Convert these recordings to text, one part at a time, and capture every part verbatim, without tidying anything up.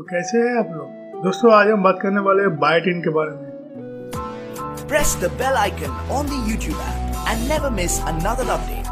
कैसे हैं आप लोग। दोस्तों आज हम बात करने वाले हैं बायोटिन के बारे में। Press the bell icon on the YouTube app and never miss another update.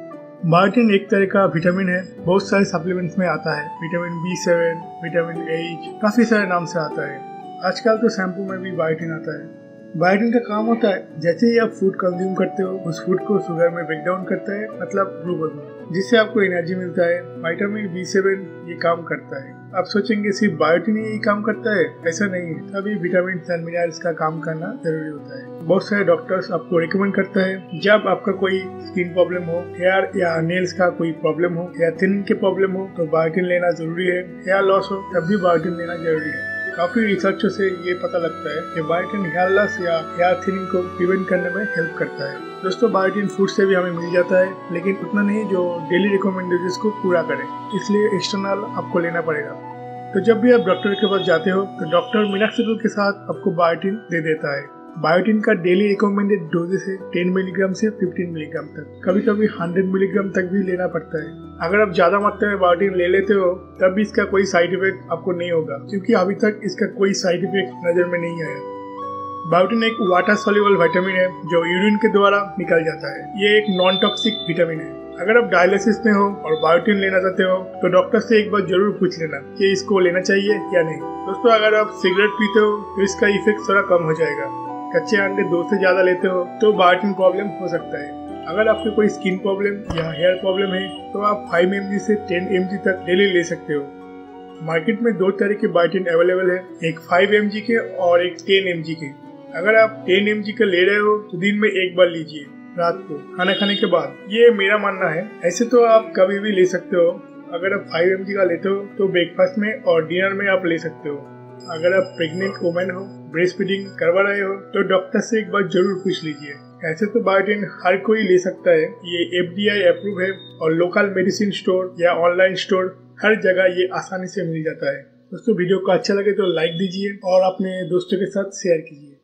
Biotin एक तरह का विटामिन है, बहुत सारे सप्लीमेंट्स में आता है। Vitamin B seven, vitamin H, काफी सारे नाम से आता है। आजकल तो शैम्पू में भी बायोटिन आता है। बायोटिन का काम होता है जैसे ही आप फूड कंज्यूम करते हो उस फूड को शुगर में ब्रेक डाउन करता है, मतलब ग्लूकोज में, जिससे आपको एनर्जी मिलता है। विटामिन बी सेवन ये काम करता है। आप सोचेंगे सिर्फ बायोटिन ही काम करता है, ऐसा नहीं है। तभी विटामिन एंड मिनरल्स का काम करना जरूरी होता है। बहुत सारे डॉक्टर्स आपको रिकमेंड करता है जब आपका कोई स्किन प्रॉब्लम हो, हेयर या नेल्स का कोई प्रॉब्लम हो, हेयर थिनिंग की प्रॉब्लम हो तो बायोटिन लेना जरूरी है। हेयर लॉस हो तब भी बायोटिन लेना जरूरी है। काफी रिसर्चों से ये पता लगता है कि बायोटिन हेयर लॉस या हेयर थिनिंग को प्रिवेंट करने में हेल्प करता है। दोस्तों बायोटिन फूड से भी हमें मिल जाता है, लेकिन उतना नहीं जो डेली रिकमेंडेशंस को पूरा करे, इसलिए एक्सटर्नल आपको लेना पड़ेगा। तो जब भी आप डॉक्टर के पास जाते हो तो डॉक्टर मिनॉक्सिडिल के साथ आपको बायोटिन दे देता है। बायोटिन का डेली रिकमेंडेड डोजेस है टेन मिलीग्राम से फिफ्टीन मिलीग्राम तक, कभी कभी हंड्रेड मिलीग्राम तक भी लेना पड़ता है। अगर आप ज्यादा मात्रा में बायोटिन ले लेते हो तब भी इसका कोई साइड इफेक्ट आपको नहीं होगा, क्योंकि अभी तक इसका कोई साइड इफेक्ट नजर में नहीं आया। बायोटिन एक वाटर सॉल्युबल विटामिन है जो यूरिन के द्वारा निकल जाता है। ये एक नॉन टॉक्सिक विटामिन है। अगर आप डायलिसिस में हो और बायोटिन लेना चाहते हो तो डॉक्टर से एक बार जरूर पूछ लेना कि इसको लेना चाहिए या नहीं। दोस्तों अगर आप सिगरेट पीते हो तो इसका इफेक्ट थोड़ा कम हो जाएगा। कच्चे अंडे दो से ज्यादा लेते हो तो बायोटिन प्रॉब्लम हो सकता है। अगर आपको कोई स्किन प्रॉब्लम या हेयर प्रॉब्लम है तो आप फाइव एम जी से टेन एम जी तक डेली ले सकते हो। मार्केट में दो तरह के बायोटिन अवेलेबल है, एक फाइव एम जी के और एक टेन एम जी के। अगर आप टेन एम जी के ले रहे हो तो दिन में एक बार लीजिए, रात को खाना खाने के बाद। ये मेरा मानना है। ऐसे तो आप कभी भी ले सकते हो। अगर आप फाइव एम जी का लेते हो तो ब्रेकफास्ट में और डिनर में आप ले सकते हो। अगर आप प्रेग्नेंट वुमेन हो, ब्रेस्ट फीडिंग करवा रहे हो तो डॉक्टर से एक बार जरूर पूछ लीजिए। ऐसे तो बायोटिन हर कोई ले सकता है। ये एफ डी आई अप्रूव है और लोकल मेडिसिन स्टोर या ऑनलाइन स्टोर हर जगह ये आसानी से मिल जाता है। दोस्तों वीडियो को अच्छा लगे तो लाइक दीजिए और अपने दोस्तों के साथ शेयर कीजिए।